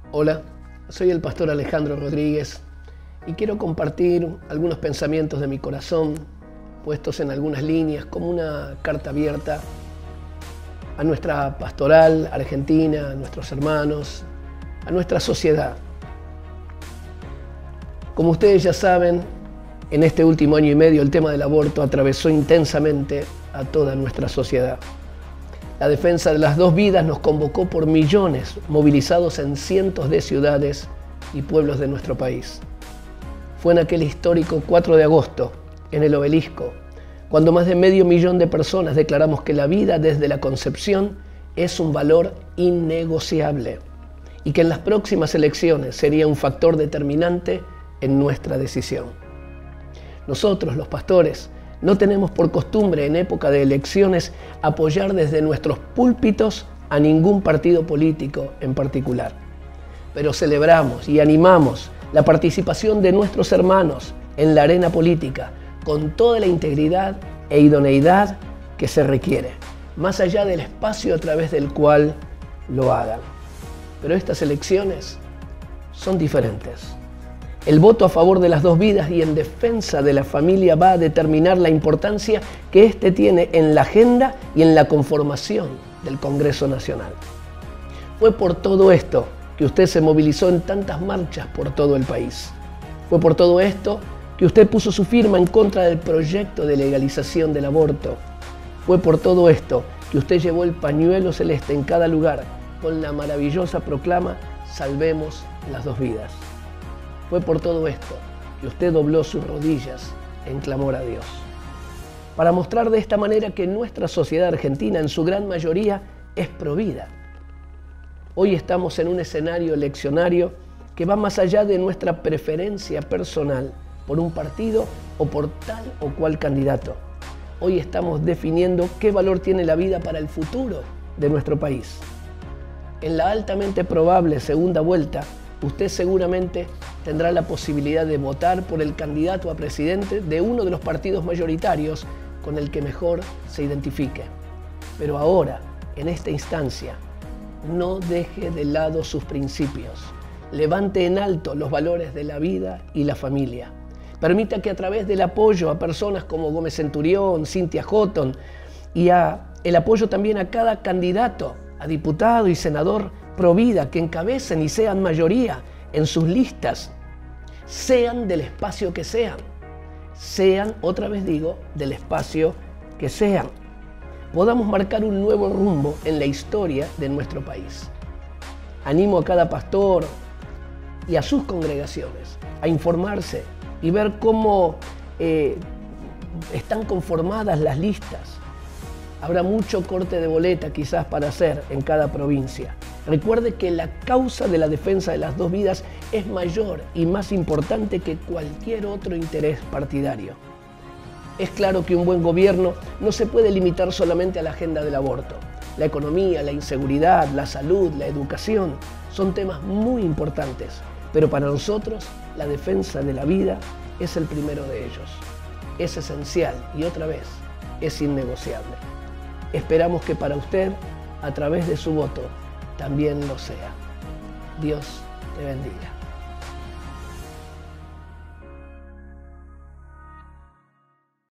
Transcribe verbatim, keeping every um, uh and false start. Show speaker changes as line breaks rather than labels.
Hola, soy el pastor Alejandro Rodríguez y quiero compartir algunos pensamientos de mi corazón puestos en algunas líneas como una carta abierta a nuestra pastoral argentina, a nuestros hermanos, a nuestra sociedad. Como ustedes ya saben, en este último año y medio el tema del aborto atravesó intensamente a toda nuestra sociedad. La defensa de las dos vidas nos convocó por millones, movilizados en cientos de ciudades y pueblos de nuestro país. Fue en aquel histórico cuatro de agosto, en el Obelisco, cuando más de medio millón de personas declaramos que la vida desde la concepción es un valor innegociable y que en las próximas elecciones sería un factor determinante en nuestra decisión. Nosotros, los pastores, no tenemos por costumbre en época de elecciones apoyar desde nuestros púlpitos a ningún partido político en particular. Pero celebramos y animamos la participación de nuestros hermanos en la arena política con toda la integridad e idoneidad que se requiere, más allá del espacio a través del cual lo hagan. Pero estas elecciones son diferentes. El voto a favor de las dos vidas y en defensa de la familia va a determinar la importancia que éste tiene en la agenda y en la conformación del Congreso Nacional. Fue por todo esto que usted se movilizó en tantas marchas por todo el país. Fue por todo esto que usted puso su firma en contra del proyecto de legalización del aborto. Fue por todo esto que usted llevó el pañuelo celeste en cada lugar con la maravillosa proclama «Salvemos las dos vidas». Fue por todo esto que usted dobló sus rodillas en clamor a Dios, para mostrar de esta manera que nuestra sociedad argentina en su gran mayoría es provida. Hoy estamos en un escenario eleccionario que va más allá de nuestra preferencia personal por un partido o por tal o cual candidato. Hoy estamos definiendo qué valor tiene la vida para el futuro de nuestro país. En la altamente probable segunda vuelta, usted seguramente tendrá la posibilidad de votar por el candidato a presidente de uno de los partidos mayoritarios con el que mejor se identifique. Pero ahora, en esta instancia, no deje de lado sus principios. Levante en alto los valores de la vida y la familia. Permita que a través del apoyo a personas como Gómez Centurión, Cynthia Houghton y a el apoyo también a cada candidato a diputado y senador provida que encabecen y sean mayoría en sus listas, sean del espacio que sean, sean, otra vez digo, del espacio que sean, podamos marcar un nuevo rumbo en la historia de nuestro país. Animo a cada pastor y a sus congregaciones a informarse y ver cómo eh, están conformadas las listas. Habrá mucho corte de boleta quizás para hacer en cada provincia. Recuerde que la causa de la defensa de las dos vidas es mayor y más importante que cualquier otro interés partidario. Es claro que un buen gobierno no se puede limitar solamente a la agenda del aborto. La economía, la inseguridad, la salud, la educación son temas muy importantes, pero para nosotros la defensa de la vida es el primero de ellos. Es esencial y otra vez es innegociable. Esperamos que para usted, a través de su voto, también lo sea. Dios te bendiga.